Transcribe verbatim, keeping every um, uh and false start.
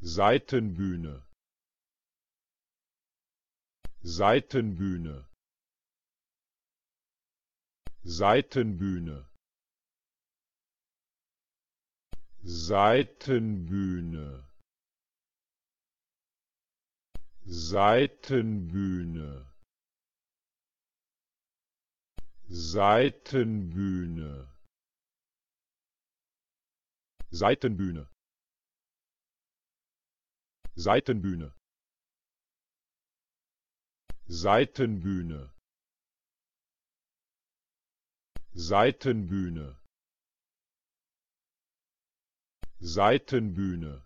Seitenbühne, Seitenbühne, Seitenbühne, Seitenbühne, Seitenbühne, Seitenbühne, Seitenbühne, Seitenbühne, Seitenbühne, Seitenbühne, Seitenbühne,